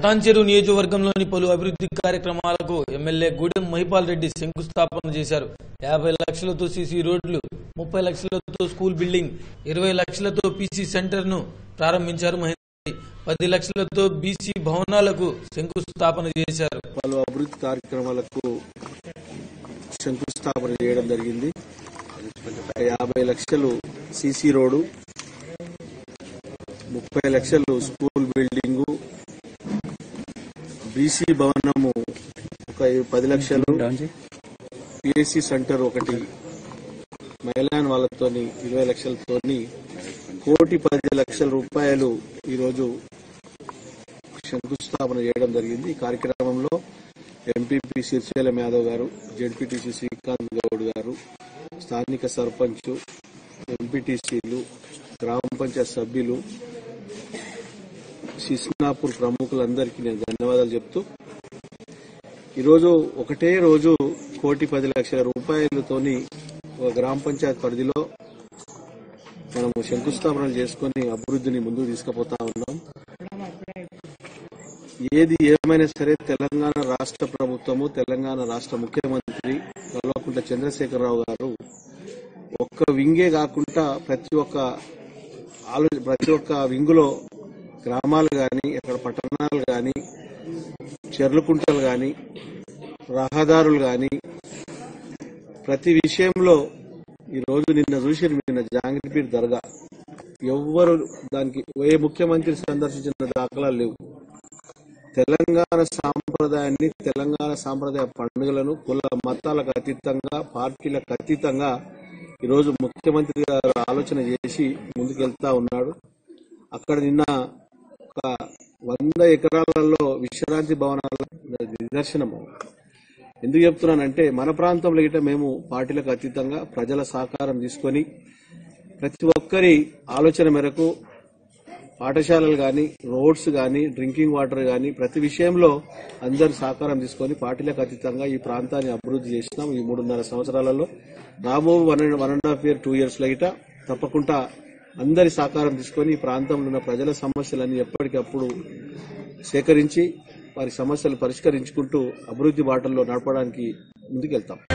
పటాన్చెరు నియోజకవర్గంలోని పలు అభివృద్ధి కార్యక్రమాలకు ఎమ్మెల్యే గూడెం మహిపాల్ రెడ్డి శంకుస్థాపన చేశారు. 50 లక్షలతో సీసీ రోడ్లు, 30 లక్షలతో స్కూల్ బిల్డింగ్, 20 లక్షలతో పీసీ సెంటర్ ను ప్రారంభించారు. 10 లక్షలతో బీసీ భవనాలకు శంకుస్థాపన చేశారు. పలు అభివృద్ధి కార్యక్రమాలకు శంకుస్థాపన చేయడం జరిగింది. 50 లక్షలు సీసీ రోడ్డు, 30 లక్షలు స్కూల్ బిల్డింగు, బీసీ భవనము ఒక 10 లక్షలు, పిఎస్సి సెంటర్ ఒకటి, మహిళాన్ వాళ్ళతోని 20 లక్షలతోని 1,10,00,000 రూపాయలు ఈరోజు శంకుస్థాపన చేయడం జరిగింది. ఈ కార్యక్రమంలో ఎంపీపీ సిరిశైలం యాదవ్ గారు, జెడ్పీటీసీ శ్రీకాంత్ గౌడ్ గారు, స్థానిక సర్పంచ్, ఎంపీటీసీలు, గ్రామ పంచాయత్ సభ్యులు, శిస్నాపూర్ ప్రముఖులందరికీ నేను ధన్యవాదాలు చెప్తూ, ఈరోజు ఒకటే రోజు 1,10,00,000 రూపాయలతోని ఒక గ్రామ పంచాయత్ పరిధిలో మనము శంకుస్థాపనలు చేసుకుని అభివృద్ధిని ముందుకు తీసుకుపోతా ఉన్నాం. ఏది ఏమైనా సరే తెలంగాణ రాష్ట్ర ప్రభుత్వము, తెలంగాణ రాష్ట్ర ముఖ్యమంత్రి కల్వకుంట్ల చంద్రశేఖరరావు గారు ఒక్క వింగే కాకుండా ప్రతి ఒక్క వింగులో గ్రామాలు గాని, అక్కడ పట్టణాలు గాని, చెర్లుకుంటలు గాని, రహదారులు గాని, ప్రతి విషయంలో ఈరోజు నిన్న జాంగిరిపీర్ దర్గా ఎవ్వరు దానికి ఏ ముఖ్యమంత్రి సందర్శించిన దాఖలాలు లేవు. తెలంగాణ సాంప్రదాయాన్ని, తెలంగాణ సాంప్రదాయ పండుగలను కుల మతాలకు అతీతంగా, పార్టీలకు అతీతంగా ఈరోజు ముఖ్యమంత్రి గారు ఆలోచన చేసి ముందుకెళ్తా ఉన్నాడు. అక్కడ నిన్న ఒక 100 ఎకరాలలో విశ్రాంతి భవనాల నిదర్శనము. ఎందుకు చెప్తున్నానంటే మన ప్రాంతంలో గిట్ట మేము పార్టీలకు అతీతంగా ప్రజల సహకారం తీసుకొని ప్రతి ఒక్కరి ఆలోచన మేరకు పాఠశాలలు గాని, రోడ్స్ గాని, డ్రింకింగ్ వాటర్ గాని ప్రతి విషయంలో అందరు సహకారం తీసుకొని పార్టీలకు అతీతంగా ఈ ప్రాంతాన్ని అభివృద్ధి చేసినాం. ఈ 3.5 సంవత్సరాలలో రాబో 1.5 year 2 years గిట్ట తప్పకుండా అందరి సహకారం తీసుకొని ఈ ప్రాంతంలో ఉన్న ప్రజల సమస్యలన్నీ ఎప్పటికప్పుడు సేకరించి వారి సమస్యలు పరిష్కరించుకుంటూ అభివృద్ధి బాటల్లో నడపడానికి ముందుకెళ్తాం.